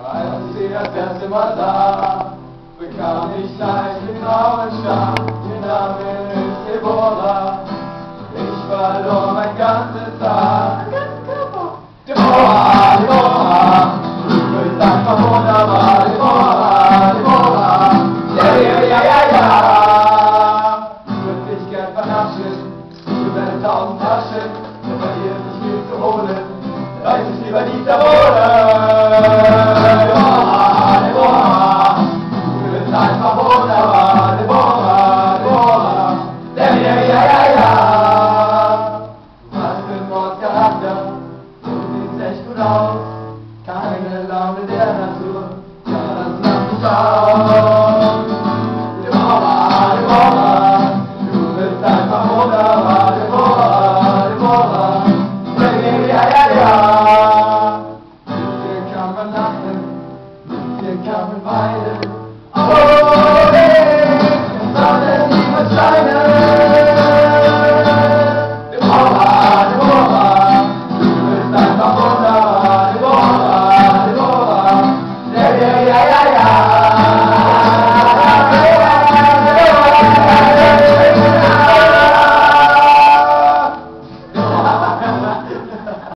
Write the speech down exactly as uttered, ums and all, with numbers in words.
Als sie das erste Mal sah, bekam ich leicht den grauen Star. Ihr Name ist Deborah, ich verlor mein ganzes Tag. Deborah, Deborah, du bist einfach wunderbar. Deborah, Deborah, ja, ja, ja, ja, ja. Ich würde dich gern vernaschen, du wärst tausend Taschen, doch bei dir ist nicht viel zu holen, reiß ich lieber die Tabole. Einfach wunderbar, Deborah, Deborah, ja, ja, ja, ja, ja. Du hast den Mordcharakter, du siehst echt gut aus, keine Laune der Natur, ja, das macht dich aus. Deborah, Deborah, du bist einfach wunderbar, Deborah, Deborah, ja, ja, ja, ja, ja. Mit dir kann man lachen, mit dir kann man weinen. Oh, hey.